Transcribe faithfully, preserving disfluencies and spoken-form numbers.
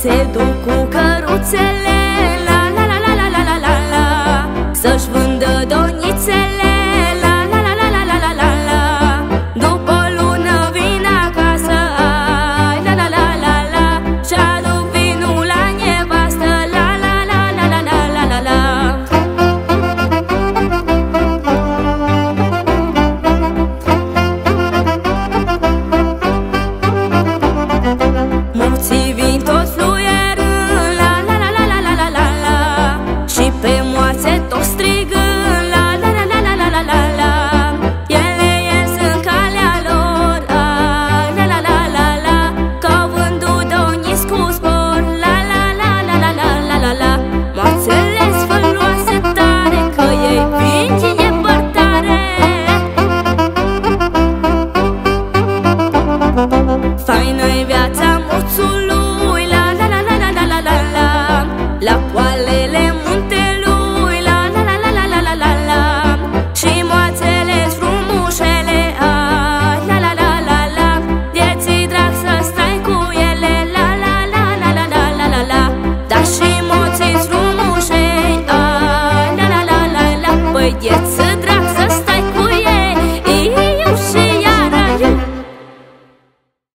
se duc cu căruțele, la la la la la la la la la, să-și vândă donițele, la la la la la la la la la. După o lună vin acasă, ai, la la la la la, și-aduc vinul la nevastă, la la la la la la la la la. Morții vin toți fluierând, la la la la la la la la la, și pe moarțe toți strigând, la la la la la la la la la. Ele ies în calea lor, ai, la la la la la, că-au vândut doniți cu spor, la la la la la la la la la. Moarțele sfăloase tare, că ei vin din depărtare. Faină-i viața